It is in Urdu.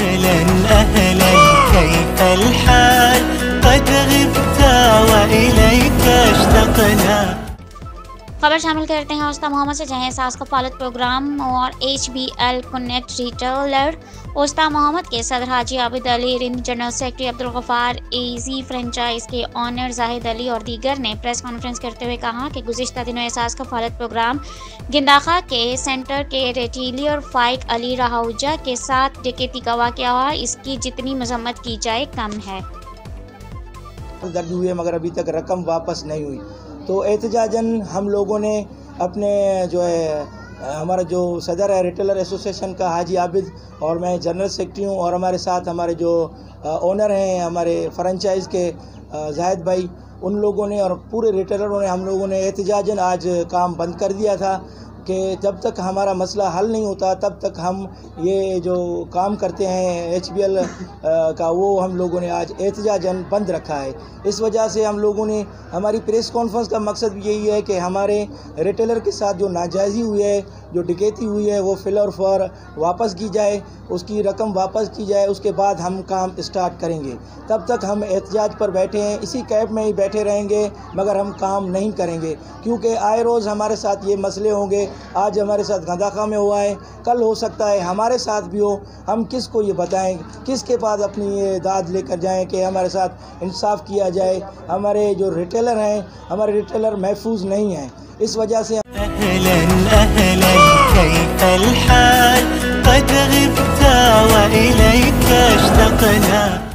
أهلا أهلا كيف الحال قد غبت وإليك اشتقنا. خبر شامل کرتے ہیں اوستا محمد سے، جہاں احساس کفالت پروگرام اور HBL connect retailer Usta Muhammad کے صدر Haji Abid Ali, Rind general secretary Abdul Ghaffar, easy franchise کے آنر زاہد علی اور دیگر نے پریس کانفرنس کرتے ہوئے کہا کہ گزشتہ دنوں احساس کفالت پروگرام گنداخا کے سینٹر کے ریٹیلر فائق علی راہوجہ کے ساتھ ڈکیتی کا واقعہ ہوا، اس کی جتنی مذمت کی جائے کم ہے۔ درج ہوئے مگر ابھی تک رقم واپس نہیں ہوئی، تو احتجاجاً ہم لوگوں نے اپنے جو ہے ہمارا جو صدر ہے ریٹیلر ایسوسیشن کا حاجی عابد اور میں جنرل سیکرٹری ہوں، اور ہمارے ساتھ ہمارے جو اونر ہیں ہمارے فرنچائز کے زاہد بھائی، ان لوگوں نے اور پورے ریٹیلروں نے ہم لوگوں نے احتجاجاً آج کام بند کر دیا تھا کہ جب تک ہمارا مسئلہ حل نہیں ہوتا تب تک ہم یہ جو کام کرتے ہیں HBL کا وہ ہم لوگوں نے آج احتجاجاً بند رکھا ہے۔ اس وجہ سے ہم لوگوں نے ہماری پریس کانفرنس کا مقصد بھی یہی ہے کہ ہمارے ریٹیلر کے ساتھ جو ناجائزی ہوئی ہے، جو ڈکیتی ہوئی ہے، وہ فل اور فور واپس کی جائے، اس کی رقم واپس کی جائے، اس کے بعد ہم کام اسٹارٹ کریں گے۔ تب تک ہم احتجاج پر بیٹھے ہیں، اسی کیمپ میں ہی بیٹھے رہیں گے، مگر ہم کام نہیں کریں گے، کیونکہ آئے روز ہمارے ساتھ یہ مسئلے ہوں گے۔ آج ہمارے ساتھ گنداخا میں ہوا ہے، کل ہو سکتا ہے ہمارے ساتھ بھی ہو۔ ہم کس کو یہ بتائیں، کس کے پاس اپنی یہ داد لے کر جائیں کہ ہمارے ساتھ انصاف کیا جائے؟ ہمارے جو ریٹیلر ہیں، ہمارے ریٹیلر محفوظ نہیں ہیں، اس وجہ سے أهلا أهلا كيف الحال قد غبت وإليك اشتقنا.